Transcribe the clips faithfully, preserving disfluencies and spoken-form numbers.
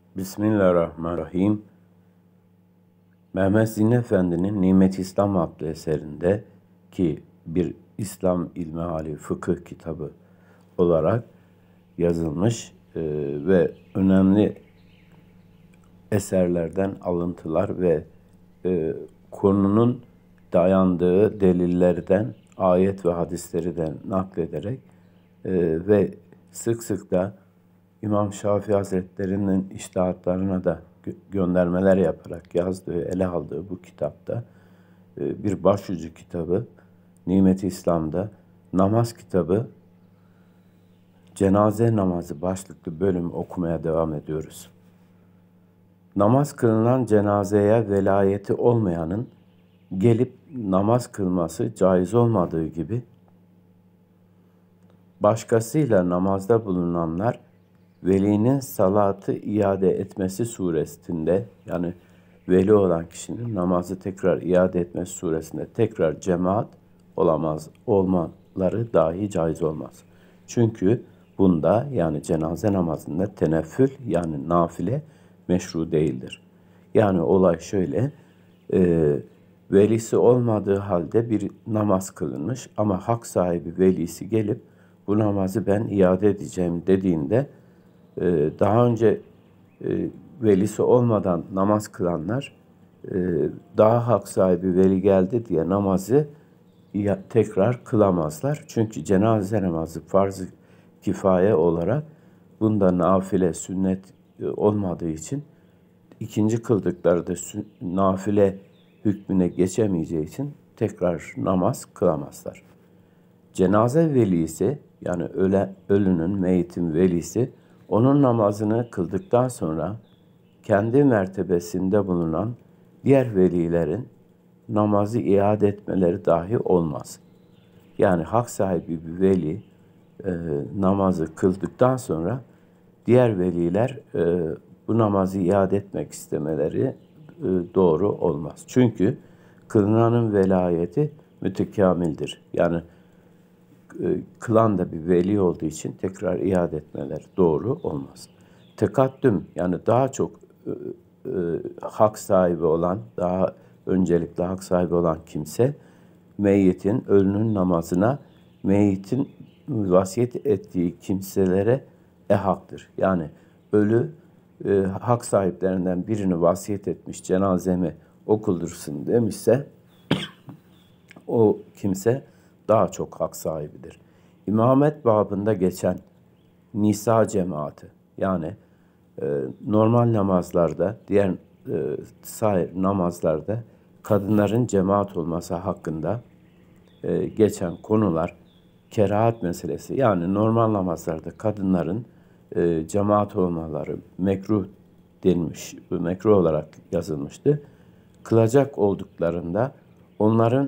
Bismillahirrahmanirrahim. Mehmet Zihni Efendi'nin Nimet-i İslam adlı eserinde ki bir İslam ilmihali fıkıh kitabı olarak yazılmış e, ve önemli eserlerden alıntılar ve e, konunun dayandığı delillerden, ayet ve hadislerden naklederek e, ve sık sık da İmam Şafii Hazretleri'nin içtihatlarına da gö- göndermeler yaparak yazdığı, ele aldığı bu kitapta e, bir başucu kitabı, Nimet-i İslam'da namaz kitabı, cenaze namazı başlıklı bölüm okumaya devam ediyoruz. Namaz kılınan cenazeye velayeti olmayanın gelip namaz kılması caiz olmadığı gibi, başkasıyla namazda bulunanlar velinin salatı iade etmesi suresinde, yani veli olan kişinin namazı tekrar iade etmesi suresinde tekrar cemaat olamaz, olmaları dahi caiz olmaz. Çünkü bunda, yani cenaze namazında teneffül, yani nafile meşru değildir. Yani olay şöyle, e, velisi olmadığı halde bir namaz kılınmış ama hak sahibi velisi gelip bu namazı ben iade edeceğim dediğinde, ee, daha önce e, velisi olmadan namaz kılanlar e, daha hak sahibi veli geldi diye namazı tekrar kılamazlar. Çünkü cenaze namazı farz-ı kifaye olarak bunda nafile, sünnet e, olmadığı için ikinci kıldıkları da nafile hükmüne geçemeyeceği için tekrar namaz kılamazlar. Cenaze velisi, yani öle, ölünün, meyitin velisi, onun namazını kıldıktan sonra kendi mertebesinde bulunan diğer velilerin namazı iade etmeleri dahi olmaz. Yani hak sahibi bir veli e, namazı kıldıktan sonra diğer veliler e, bu namazı iade etmek istemeleri e, doğru olmaz. Çünkü kılınanın velayeti mütekamildir. Yani kılan da bir veli olduğu için tekrar iade etmeler doğru olmaz. Tekaddüm, yani daha çok e, e, hak sahibi olan, daha öncelikle hak sahibi olan kimse meyyitin, ölünün namazına meyyitin vasiyet ettiği kimselere ehaktır. Yani ölü e, hak sahiplerinden birini vasiyet etmiş, cenazemi okuldursun demişse o kimse daha çok hak sahibidir. İmamet babında geçen nisa cemaati, yani e, normal namazlarda, diğer e, sair namazlarda kadınların cemaat olması hakkında e, geçen konular, kerahat meselesi, yani normal namazlarda kadınların e, cemaat olmaları mekruh denmiş, mekruh olarak yazılmıştı. Kılacak olduklarında onların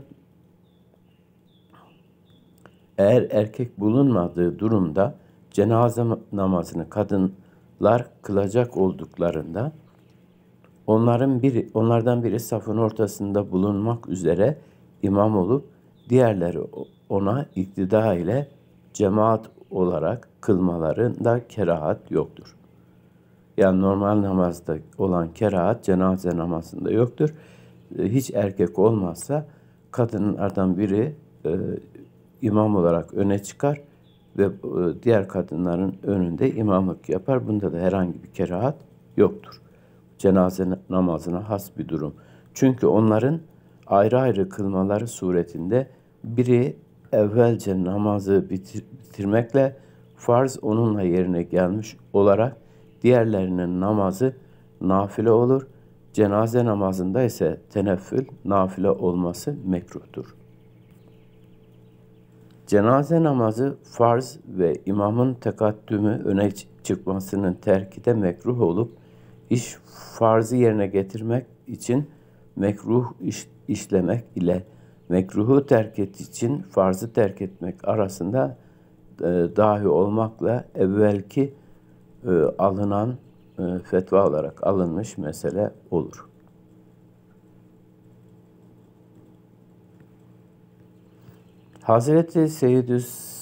eğer erkek bulunmadığı durumda cenaze namazını kadınlar kılacak olduklarında onların biri, onlardan biri safın ortasında bulunmak üzere imam olup diğerleri ona iktida ile cemaat olarak kılmalarında kerahat yoktur. Yani normal namazda olan kerahat cenaze namazında yoktur. Hiç erkek olmazsa kadınlardan biri e, imam olarak öne çıkar ve diğer kadınların önünde imamlık yapar. Bunda da herhangi bir kerahat yoktur. Cenaze namazına has bir durum. Çünkü onların ayrı ayrı kılmaları suretinde biri evvelce namazı bitir, bitirmekle farz onunla yerine gelmiş olarak diğerlerinin namazı nafile olur. Cenaze namazında ise teneffül, nafile olması mekruhtur. Cenaze namazı farz ve imamın tekaddümü öne çıkmasının terki de mekruh olup, iş farzı yerine getirmek için mekruh iş, işlemek ile mekruhu terk et için farzı terk etmek arasında e, dahi olmakla evvelki e, alınan e, fetva olarak alınmış mesele olur. Hazreti Seyyidü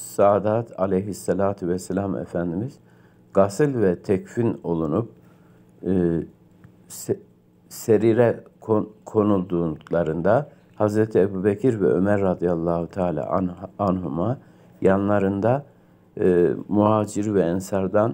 Sadat aleyhissalatu vesselam Efendimiz gasıl ve tekfin olunup e, se, serire kon, konulduklarında Hazreti Ebubekir ve Ömer radıyallahu teala anh, anhuma yanlarında e, muhacir ve ensardan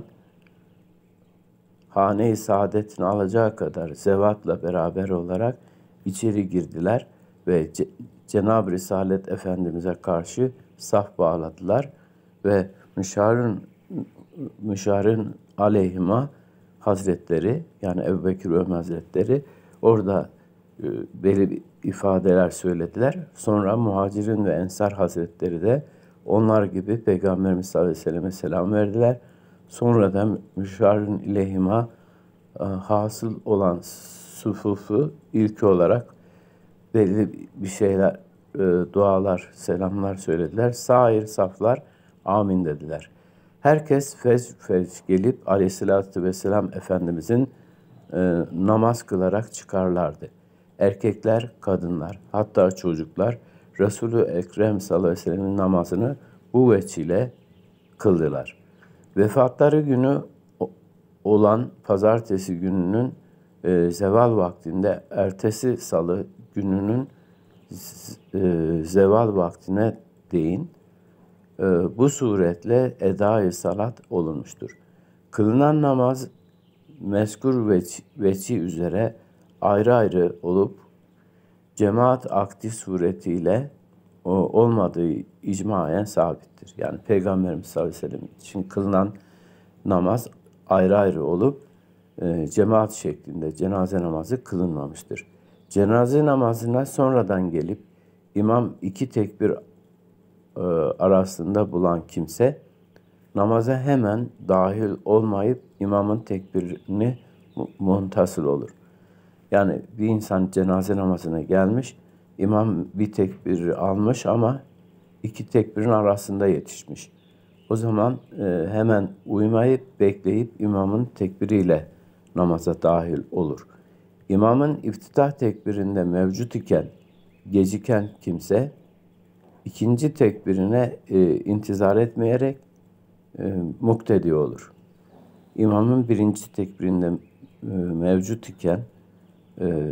hane-i saadetini alacağı kadar zevatla beraber olarak içeri girdiler ve Ce- Cenab-ı Risalet Efendimiz'e karşı saf bağladılar ve müşarın müşarın aleyhima Hazretleri, yani Ebubekir ve Ömer Hazretleri orada e, belli ifadeler söylediler. Sonra Muhacirin ve Ensar Hazretleri de onlar gibi Peygamberimiz sallallahu aleyhi ve selleme selam verdiler. Sonra da müşarın ileyhima e, hasıl olan sufufu ilk olarak belli bir şeyler, e, dualar, selamlar söylediler. Sair saflar amin dediler. Herkes fez fez gelip aleyhissalatü vesselam Efendimizin e, namaz kılarak çıkarlardı. Erkekler, kadınlar, hatta çocuklar Resulü Ekrem sallallahu aleyhi ve sellem'in namazını bu veçile kıldılar. Vefatları günü olan pazartesi gününün e, zeval vaktinde ertesi salı gününün e, zeval vaktine değin e, bu suretle eda-i salat olunmuştur. Kılınan namaz mezkur veçi, veçi üzere ayrı ayrı olup cemaat akdi suretiyle o, olmadığı icmaen sabittir. Yani Peygamberimiz sallallahu aleyhi ve sellem için kılınan namaz ayrı ayrı olup e, cemaat şeklinde cenaze namazı kılınmamıştır. Cenaze namazına sonradan gelip imam iki tekbir e, arasında bulan kimse namaza hemen dahil olmayıp imamın tekbirini muntasıl olur. Yani bir insan cenaze namazına gelmiş, imam bir tekbir almış ama iki tekbirin arasında yetişmiş. O zaman e, hemen uymayıp bekleyip imamın tekbiriyle namaza dahil olur. İmamın iftitah tekbirinde mevcut iken geciken kimse ikinci tekbirine e, intizar etmeyerek e, muktedi olur. İmamın birinci tekbirinde e, mevcut iken e,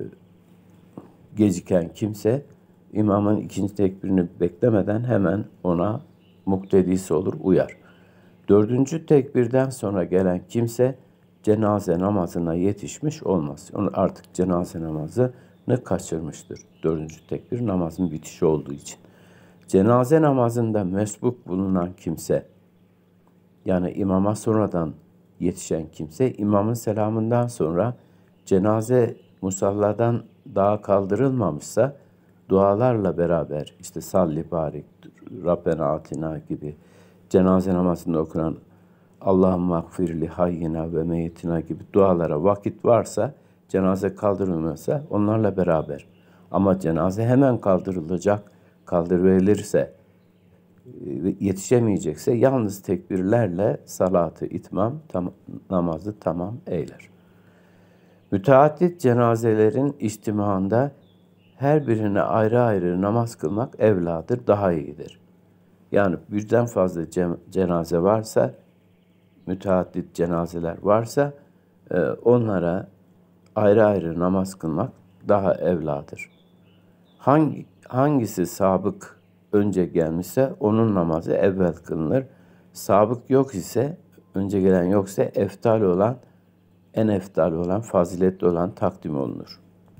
geciken kimse imamın ikinci tekbirini beklemeden hemen ona muktedisi olur, uyar. Dördüncü tekbirden sonra gelen kimse cenaze namazına yetişmiş olmaz. Onu artık cenaze namazını kaçırmıştır. Dördüncü tekbir namazın bitişi olduğu için. Cenaze namazında mesbuk bulunan kimse, yani imama sonradan yetişen kimse, imamın selamından sonra cenaze musalladan daha kaldırılmamışsa dualarla beraber işte salli barik, Rabbena atina gibi cenaze namazında okunan Allahümme gfirli hayyina ve meyitina gibi dualara vakit varsa, cenaze kaldırılmıyorsa onlarla beraber. Ama cenaze hemen kaldırılacak, kaldırılırsa, yetişemeyecekse yalnız tekbirlerle salatı itmam, tam, namazı tamam eyler. Müteaddit cenazelerin içtimağında her birine ayrı ayrı namaz kılmak evladır, daha iyidir. Yani birden fazla cenaze varsa, müteaddit cenazeler varsa onlara ayrı ayrı namaz kılmak daha evladır. Hangi, hangisi sabık önce gelmişse onun namazı evvel kılınır. Sabık yok ise, önce gelen yoksa eftal olan, en eftal olan, faziletli olan takdim olunur.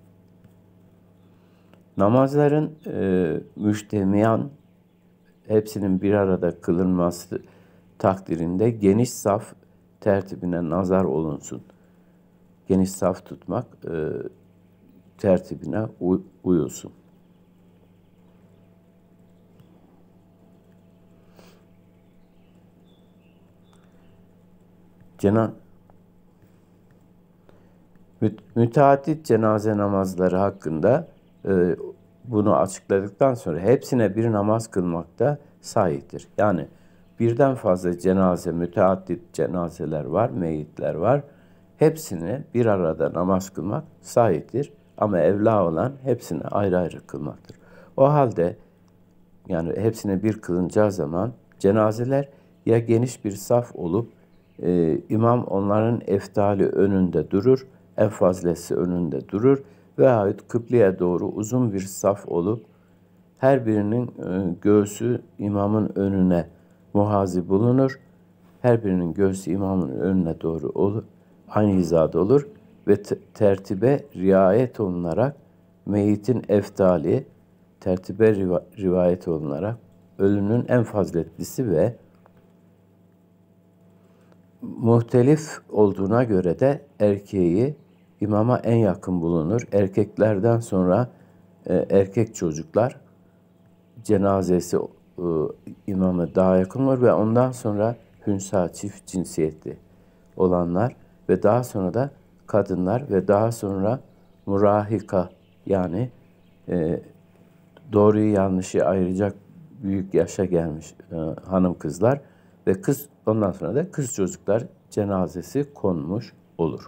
Namazların e, müştemiyan, hepsinin bir arada kılınması takdirinde geniş saf tertibine nazar olunsun. Geniş saf tutmak e, tertibine uy- uyulsun. Cena Müteaddit cenaze namazları hakkında e, bunu açıkladıktan sonra hepsine bir namaz kılmakta sahihtir. Yani birden fazla cenaze, müteaddit cenazeler var, meyitler var. Hepsine bir arada namaz kılmak sahihtir. Ama evla olan hepsine ayrı ayrı kılmaktır. O halde yani hepsine bir kılınacağı zaman cenazeler ya geniş bir saf olup e, imam onların eftali önünde durur, en fazlesi önünde durur veyahut kıbleye doğru uzun bir saf olup her birinin e, göğsü imamın önüne muhazi bulunur. Her birinin göğsü imamın önüne doğru olur, aynı hizada olur ve tertibe riayet olunarak meyitin eftali tertibe riva- rivayet olunarak ölünün en faziletlisi ve muhtelif olduğuna göre de erkeği imama en yakın bulunur. Erkeklerden sonra e, erkek çocuklar cenazesi e, imama daha yakın olur ve ondan sonra hünsa çift cinsiyetli olanlar ve daha sonra da kadınlar ve daha sonra murahika yani e, doğruyu yanlışı ayıracak büyük yaşa gelmiş e, hanım kızlar ve kız ondan sonra da kız çocuklar cenazesi konmuş olur.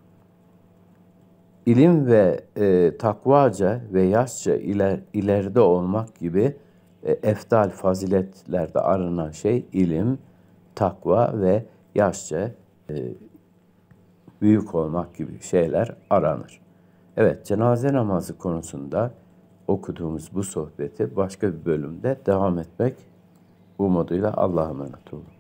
İlim ve e, takvaca ve yaşça iler, ileride olmak gibi e, eftal faziletlerde aranan şey ilim, takva ve yaşça e, büyük olmak gibi şeyler aranır. Evet, cenaze namazı konusunda okuduğumuz bu sohbeti başka bir bölümde devam etmek umuduyla Allah'a emanet olun.